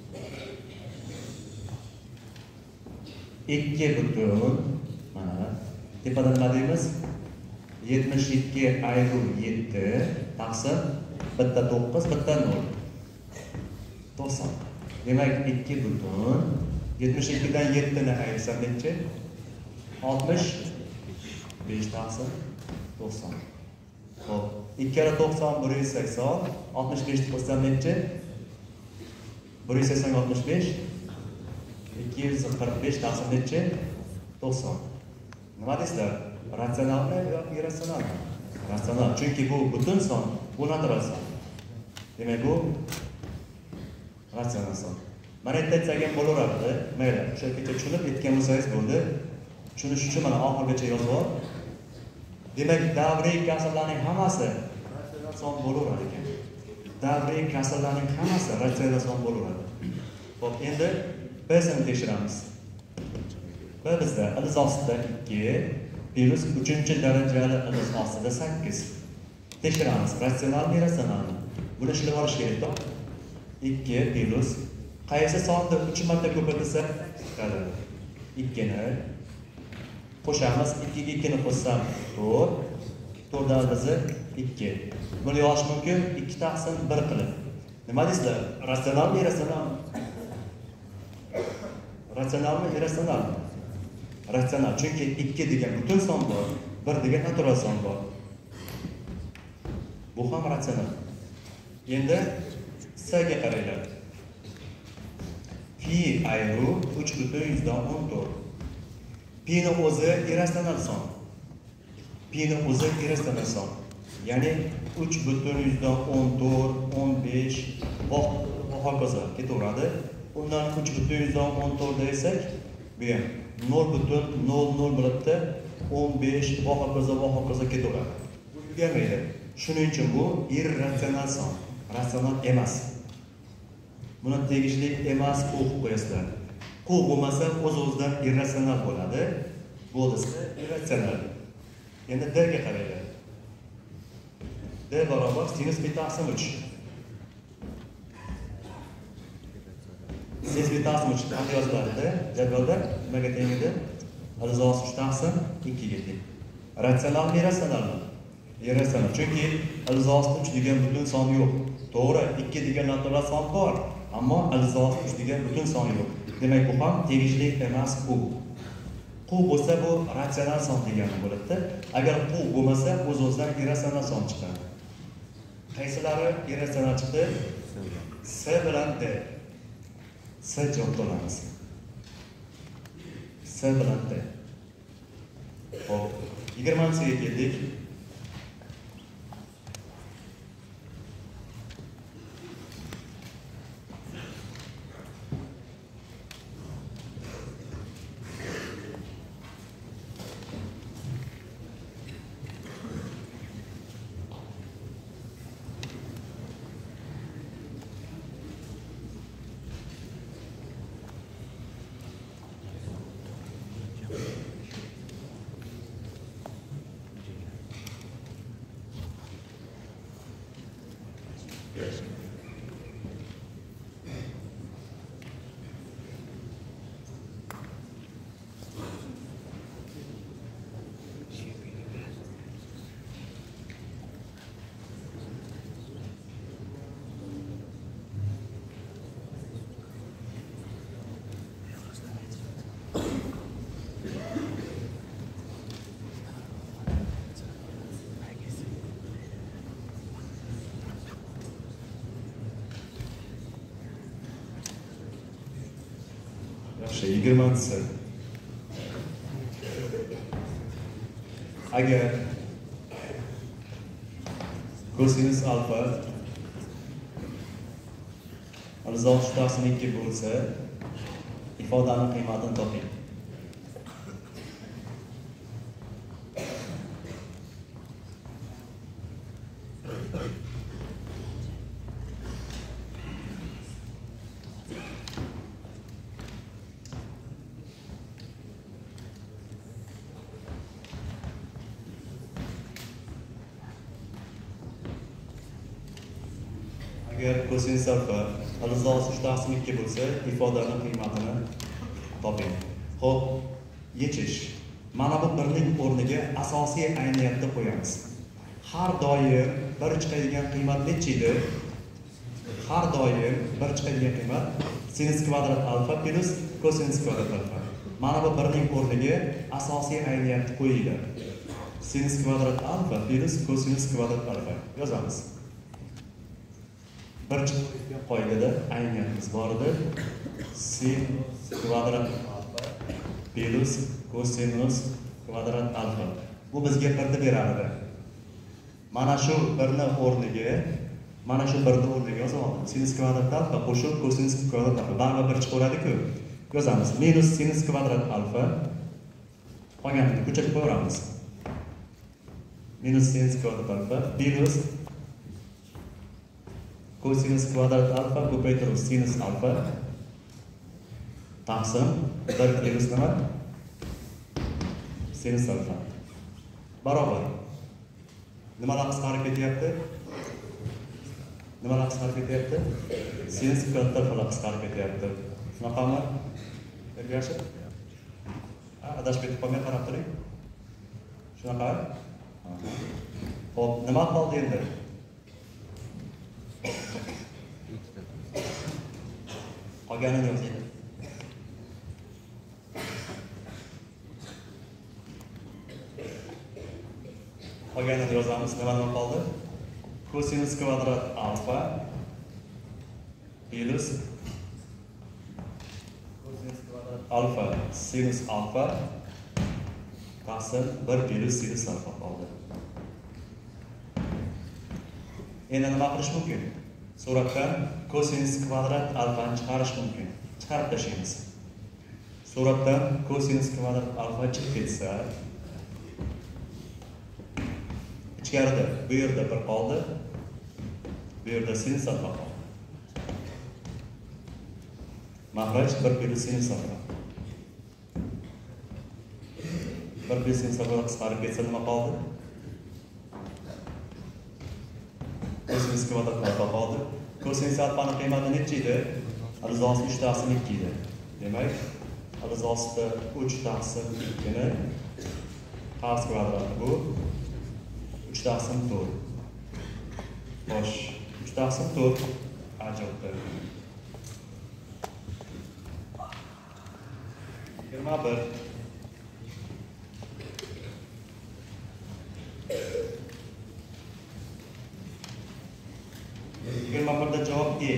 ikki butun mana tepada nima deymiz? yetmish ikki ayru yetti taqsim bitta to'qqiz bitta nol. to'qson. Demak, ikki butun yetmish ikki dan yetti ni ayrsam necha? oltmish besh taqsim to'qson. Xo'p, ikkala to'qson bir yuz sakson, oltmish besh ni qo'shsam necha? bir yuz sakson oltmish besh ikki yuz qirq besh taqsim necha? to'qson. Nima deysizlar? Ratsionalmi yoki irratsionalmi? Ratsional. Chunki bu butun son, bu natural son. Demak, bu ratsional son. Mana yerda aytsak ham bo'laveradi. Mayli, o'sha kecha tushunib yetgan bo'lsangiz bo'ldi. Tushunish uchun mana oxirigacha yozib ol. Demak, davriy kasrlarning hammasi ratsional son bo'laveradi ekan. Davriy kasrlarning hammasi ratsional son bo'laveradi. Xo'p, endi bizni tekshiramiz. Va bizda ilzosida ikki plus uchinchi darajali ilzosida sakkiz. Tekshiramiz. Ratsionalmi, irratsionalmi? Buni ishlab olish kerak. ikki plus qaysi sonni uch marta ko'paytirsa chiqadi? ikki ni qo'shamiz. ikki ga ikki ni qo'shsam to'rt. to'rt dan bizi ikki. Buni yozish mumkin ikki taqsim bir qilib. Nima deysizlar? Ratsionalmi, irratsionalmi? Ratsionalmi, irratsionalmi? Ratsional. Chunki ikki degan butun son bor, bir degan natural son bor. Bu ham ratsional. Endi S ga qaranglar. Pi ayru uch butun yuzdan o'n to'rt. Pi ni o'zi irratsional son. Pi ni o'zi irratsional son. Ya'ni uch butun yuzdan o'n to'rt, o'n besh va hokazo ketaveradi. Undan uch butun yuzdan o'n to'rt desak, bu ham nol butun nol nol bo'libdi. o'n besh va hokazo va hokazo ketaveradi. Bu tugamaydi. Shuning uchun bu irratsional son. Ratsional emas. Buni tegishli emas qo'yib qo'yasizlar. Qo'y bo'lmasa o'z-o'zidan irratsional bo'ladi. Bo'lsa irratsional. Endi D ga qaranglar. D barobar sinus bitta taqsim uch. Sinus bitta taqsim uch qanday yoziladi? Jadvalda nimaga teng edi? Ilzosi uch taqsim ikki ga teng. Ratsionalmi, irratsionalmi? Irratsional. Chunki ilzosi uch degan butun son yo'q. To'g'ri, ikki degan natural son bor, ammo ilzosi uch degan butun son yo'q. Demak, bu ham tegishli emas u. Qu bo'lsa bu ratsional son degani bo'ladi. Agar qu bo'lmasa, o'z-o'zidan irratsional son chiqadi. Qaysilari irratsional chiqdi? S bilan D. S javob olamiz. S bilan D. Xo'p, yigirmanchiga keldik. yigirmanchisi. Agar kosinus alfa ilzosi uch taqsim ikki bo'lsa, ifodaning qiymatini toping. Agar kosinus alfa ilzosi uch taqsim ikki bo'lsa, ifodaning qiymatini toping. Xo'p, yechish. Mana bu birning o'rniga asosiy ayniyatni qo'yamiz. Har doim bir chiqadigan qiymat necha edi? Har doim bir chiqadigan qiymat sinus kvadrat alfa plus kosinus kvadrat alfa. Mana bu birning o'rniga asosiy ayniyatni qo'yinglar. Sinus kvadrat alfa plus kosinus kvadrat alfa yozamiz. Bir chiqadigan qoidada ayniyatimiz bor edi. Sin kvadrat alfa plus kosinus kvadrat alfa. Bu bizga birni beradi. Mana shu birni o'rniga, mana shu birni o'rniga yozaman. Sinus kvadrat alfa qo'shib kosinus kvadrat alfa. Baribir bir chiqaveradi-ku. Yozamiz. Minus sinus kvadrat alfa. Qolganini ko'chirib qo'yamiz. Minus sinus kvadrat alfa plus kosinus kvadrat alfa ko'paytirib sinus alfa taqsim bir plus nima? Sinus alfa. Barobar. Nimalar qisqarib ketyapti? Nimalar qisqarib ketyapti? Sinus kvadrat alfa qisqarib ketyapti. Shunaqami? Ergashib? Ha, adashib ketib qolmay qarab turing. Shunaqa? Xo'p, nima qoldi endi? Qolganini yozaylik. Qolganini yozamiz. Nima nima qoldi? Kosinus kvadrat alfa plus kosinus kvadrat alfa sinus alfa taqsim bir plus sinus alfa qoldi. Endi nima qilish mumkin? Suratdan kosinus kvadrat alfani chiqarish mumkin. Chiqarib tashlaymiz. Suratdan kosinus kvadrat alfa chiqib ketsa, ichkarida bu yerda bir qoldi, bu yerda sinus alfa qoldi. Mahraj bir plus sinus alfa. bir plus sinus alfa qisqarib ketsa nima qoldi? yuz kvadrat metr qoldi. Kosinus alfani qiymati necha edi? Rizos uch taqsim ikki edi. Demak, rizosda uch taqsim ikki ni qars kvadrati bu uch taqsim to'rt. Xo'sh, uch taqsim to'rt ajabdir. yigirma bir yigirma birda javob E.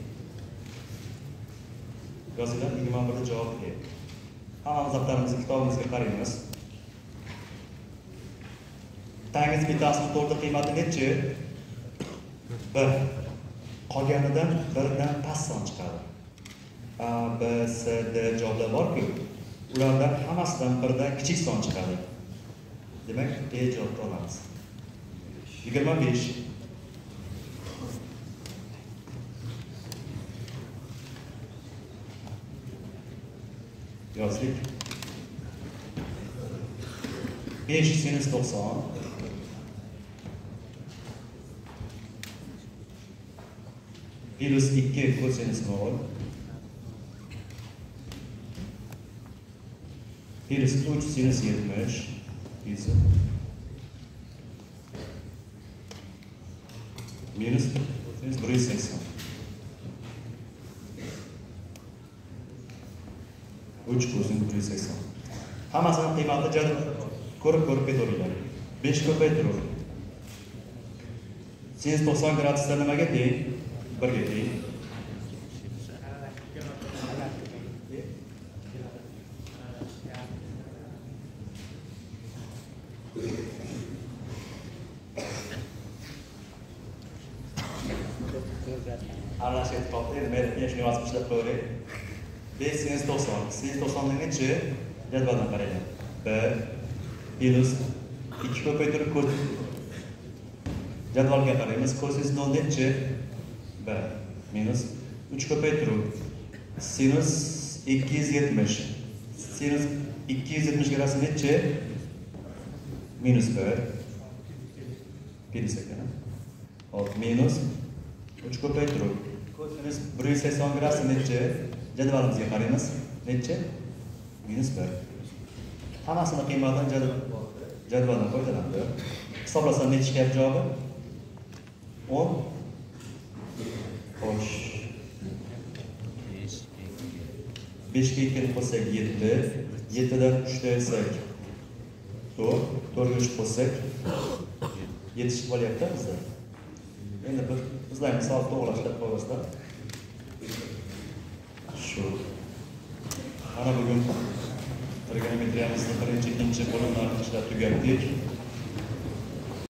Yozilgan yigirma birda javob E. Hammamiz daftarimizga, kitobimizga qaraymiz. Tangiz bittasi to'rtning qiymati necha? bir. Qolganidan birdan past son chiqadi. A, B, C, D javoblar bor-ku, ulardan hammasidan birdan kichik son chiqadi. Demak, E javobni olamiz. yigirma besh. Yozdik. besh sinus to'qson. Virus ikki kosinus nol. Virus uch sinus yetmish. Minus sinus bir yuz sakson. uch kosinus bir yuz sakson. Hammasini qiymati jadval ko'rib-ko'rib ketaveringlar. besh ko'paytirib. Sinus to'qson gradusda nimaga teng? birga teng. Aralashib qoldi. Men shuni yozib ishlab qo'yay. besh sinus to'qson. Sinus to'qson nechi? Jadvaldan qaraylik. bir minus ikki ko'paytirib ko'rdik. Jadvalga qaraymiz. Kosinus nol nechi? bir minus uch ko'paytirib sinus ikki yuz yetmish. Sinus ikki yuz yetmish grasi nechi? Minus bir. Minus ekan. Hop, minus uch ko'paytirib kosinus bir yuz sakson grasi nechi? Jadvalimizga qaraymiz. Nechi? Minus bir. Hammasini qiymatidan jadval jadvaldan foydalanadi. Hisoblasam nechi chiqyapti javobi? o'n. Xo'sh. besh ga ikki qo'shsak yetti. yetti dan uch qo'ysak to'rt. to'rt ga uch qo'shsak yetti chiqib qolyapti bizda. Endi bir bizlar misol to'g'rilashlar qo'yasizlar. Shu. Mana bugun trigonometriyamizning birinchi, ikkinchi bo'limlarini ishlab tugatdik.